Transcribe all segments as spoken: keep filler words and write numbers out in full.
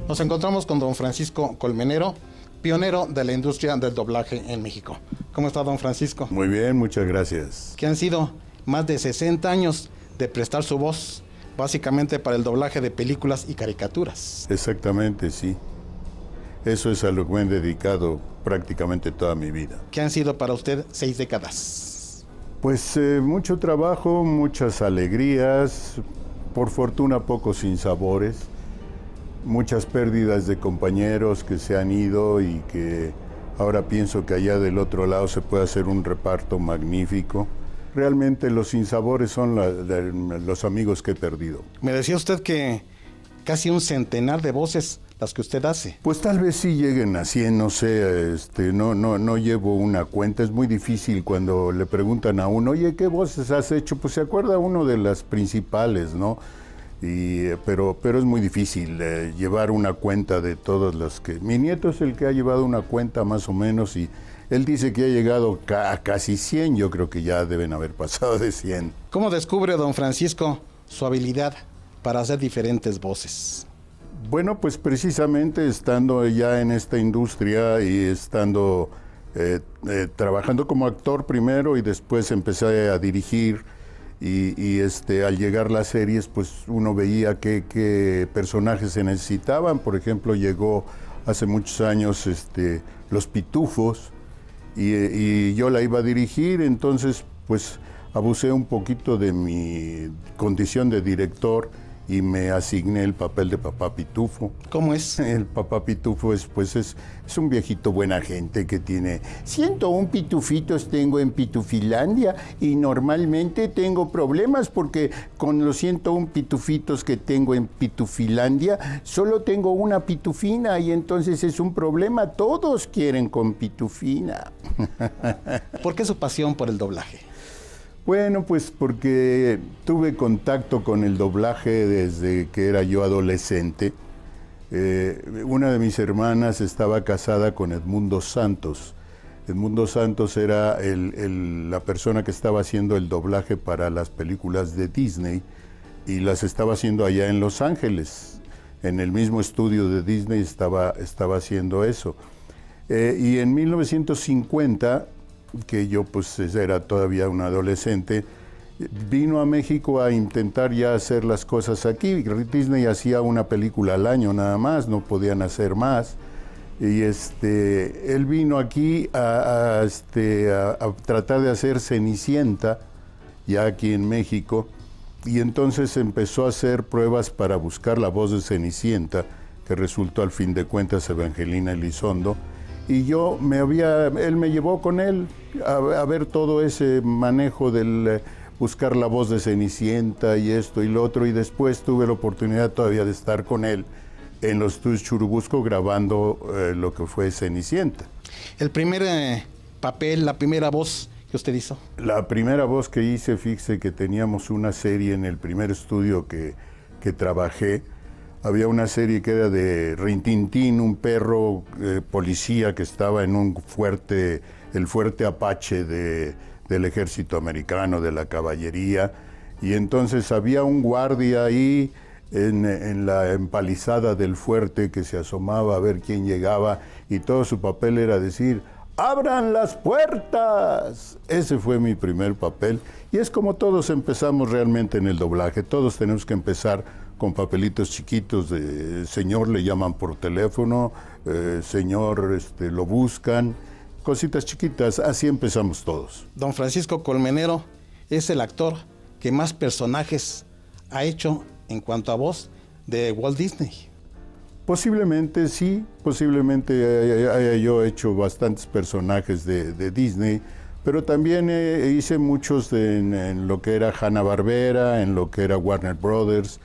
Nos encontramos con don Francisco Colmenero, pionero de la industria del doblaje en México. ¿Cómo está, don Francisco? Muy bien, muchas gracias. Que han sido más de sesenta años de prestar su voz, básicamente para el doblaje de películas y caricaturas. Exactamente, sí. Eso es a lo que me he dedicado prácticamente toda mi vida. ¿Qué han sido para usted seis décadas? Pues eh, mucho trabajo, muchas alegrías, por fortuna pocos sinsabores, muchas pérdidas de compañeros que se han ido y que ahora pienso que allá del otro lado se puede hacer un reparto magnífico. Realmente los sinsabores son la, la, los amigos que he perdido. Me decía usted que casi un centenar de voces las que usted hace. Pues tal vez sí lleguen a cien, no sé, este, no, no, no llevo una cuenta. Es muy difícil cuando le preguntan a uno, oye, ¿qué voces has hecho? Pues se acuerda uno de las principales, ¿no? Y, pero, pero es muy difícil eh, llevar una cuenta de todas las que... Mi nieto es el que ha llevado una cuenta más o menos y él dice que ha llegado ca a casi cien, yo creo que ya deben haber pasado de cien. ¿Cómo descubre don Francisco su habilidad para hacer diferentes voces? Bueno, pues precisamente estando ya en esta industria y estando eh, eh, trabajando como actor primero y después empecé a dirigir y, y este, al llegar las series pues uno veía qué, qué personajes se necesitaban. Por ejemplo, llegó hace muchos años este, Los Pitufos y, y yo la iba a dirigir, entonces pues abusé un poquito de mi condición de director y me asigné el papel de Papá Pitufo. ¿Cómo es? El Papá Pitufo es, pues es, es un viejito buena gente que tiene ciento un pitufitos tengo en Pitufilandia y normalmente tengo problemas porque con los ciento un pitufitos que tengo en Pitufilandia solo tengo una pitufina y entonces es un problema, todos quieren con pitufina. ¿Por qué su pasión por el doblaje? Bueno, pues porque tuve contacto con el doblaje desde que era yo adolescente. Eh, una de mis hermanas estaba casada con Edmundo Santos. Edmundo Santos era el, el, la persona que estaba haciendo el doblaje para las películas de Disney y las estaba haciendo allá en Los Ángeles. En el mismo estudio de Disney estaba, estaba haciendo eso. Eh, y en mil novecientos cincuenta... que yo pues era todavía un adolescente, vino a México a intentar ya hacer las cosas aquí. Disney hacía una película al año nada más, no podían hacer más. Y este, él vino aquí a, a, este, a, a tratar de hacer Cenicienta, ya aquí en México, y entonces empezó a hacer pruebas para buscar la voz de Cenicienta, que resultó al fin de cuentas Evangelina Elizondo. Y yo me había, él me llevó con él a, a ver todo ese manejo del eh, buscar la voz de Cenicienta y esto y lo otro, y después tuve la oportunidad todavía de estar con él en los estudios Churubusco grabando eh, lo que fue Cenicienta. El primer eh, papel, la primera voz que usted hizo. La primera voz que hice, fíjese que teníamos una serie en el primer estudio que, que trabajé. Había una serie que era de Rintintín, un perro eh, policía que estaba en un fuerte, el fuerte Apache de, del ejército americano, de la caballería, y entonces había un guardia ahí en, en la empalizada del fuerte que se asomaba a ver quién llegaba, y todo su papel era decir, ¡abran las puertas! Ese fue mi primer papel, y es como todos empezamos realmente en el doblaje, todos tenemos que empezar con papelitos chiquitos de señor, le llaman por teléfono, eh, señor, este, lo buscan, cositas chiquitas, así empezamos todos. Don Francisco Colmenero es el actor que más personajes ha hecho en cuanto a voz de Walt Disney. Posiblemente sí, posiblemente haya yo hecho bastantes personajes de, de Disney, pero también eh, hice muchos de, en, en lo que era Hanna-Barbera, en lo que era Warner Brothers.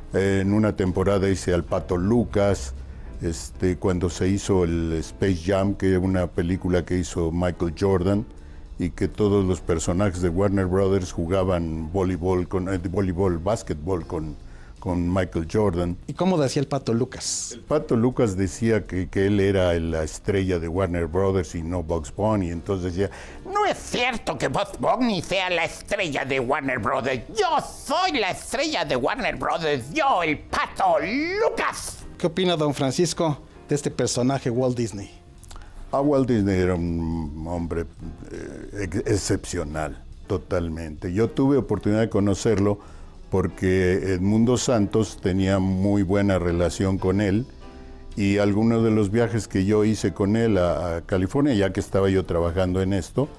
En una temporada hice al Pato Lucas, este, cuando se hizo el Space Jam, que era una película que hizo Michael Jordan, y que todos los personajes de Warner Brothers jugaban voleibol, con, eh, voleibol, básquetbol con, con Michael Jordan. ¿Y cómo decía el Pato Lucas? El Pato Lucas decía que, que él era la estrella de Warner Brothers y no Bugs Bunny, entonces decía, no es cierto que Bugs Bunny sea la estrella de Warner Brothers. Yo soy la estrella de Warner Brothers, yo, el Pato Lucas. ¿Qué opina don Francisco de este personaje Walt Disney? A Walt Disney era un hombre eh, ex excepcional, totalmente. Yo tuve oportunidad de conocerlo porque Edmundo Santos tenía muy buena relación con él, y algunos de los viajes que yo hice con él a, a California, ya que estaba yo trabajando en esto,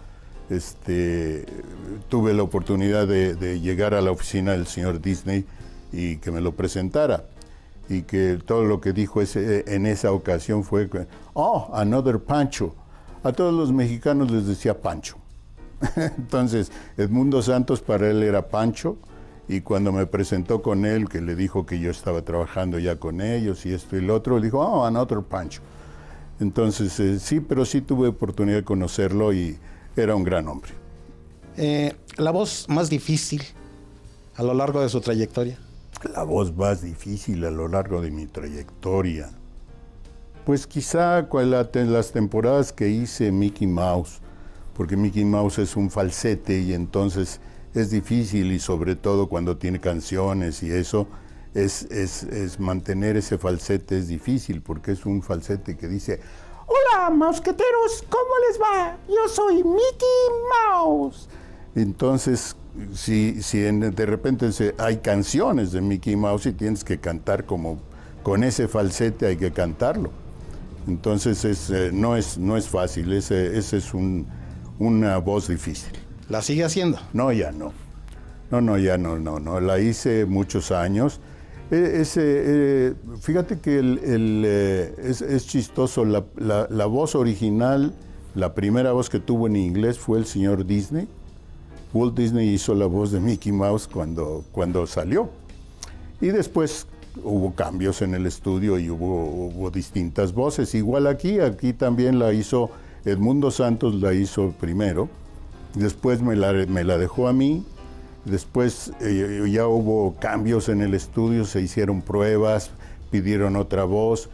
este, tuve la oportunidad de, de llegar a la oficina del señor Disney y que me lo presentara. Y que todo lo que dijo ese, en esa ocasión fue, oh, another Pancho. A todos los mexicanos les decía Pancho. Entonces, Edmundo Santos para él era Pancho, y cuando me presentó con él, que le dijo que yo estaba trabajando ya con ellos y esto y lo otro, le dijo, oh, another Pancho. Entonces, eh, sí, pero sí tuve oportunidad de conocerlo y era un gran hombre. Eh, la voz más difícil a lo largo de su trayectoria. La voz más difícil a lo largo de mi trayectoria. Pues quizá en las temporadas que hice Mickey Mouse, porque Mickey Mouse es un falsete y entonces es difícil, y sobre todo cuando tiene canciones y eso, es, es, es mantener ese falsete es difícil, porque es un falsete que dice, hola, mosqueteros, ¿cómo les va? Yo soy Mickey Mouse. Entonces, si, si en, de repente se, hay canciones de Mickey Mouse y tienes que cantar como con ese falsete, hay que cantarlo. Entonces es, eh, no, es, no es fácil, ese, ese es un, una voz difícil. ¿La sigue haciendo? No, ya no. No, no, ya no, no, no. La hice muchos años. Eh, ese, eh, fíjate que el, el, eh, es, es chistoso, la, la, la voz original, la primera voz que tuvo en inglés fue el señor Disney. Walt Disney hizo la voz de Mickey Mouse cuando, cuando salió. Y después hubo cambios en el estudio y hubo, hubo distintas voces. Igual aquí, aquí también la hizo Edmundo Santos, la hizo primero. Después me la, me la dejó a mí. Después eh, ya hubo cambios en el estudio, se hicieron pruebas, pidieron otra voz.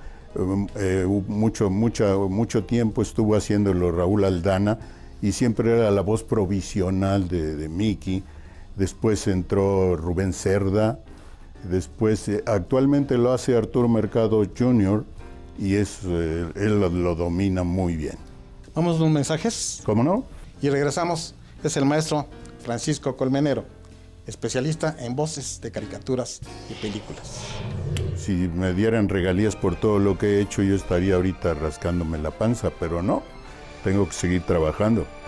Eh, mucho, mucho, mucho tiempo estuvo haciéndolo Raúl Aldana, y siempre era la voz provisional de, de Mickey. Después entró Rubén Cerda, después eh, actualmente lo hace Arturo Mercado junior y es, eh, él lo, lo domina muy bien. Vamos a unos mensajes. ¿Cómo no? Y regresamos. Es el maestro Francisco Colmenero, especialista en voces de caricaturas y películas. Si me dieran regalías por todo lo que he hecho, yo estaría ahorita rascándome la panza, pero no. Tengo que seguir trabajando.